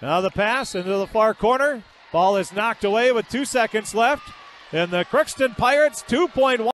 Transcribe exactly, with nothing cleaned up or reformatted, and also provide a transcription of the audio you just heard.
Now the pass into the far corner. Ball is knocked away with two seconds left. And the Crookston Pirates two point one.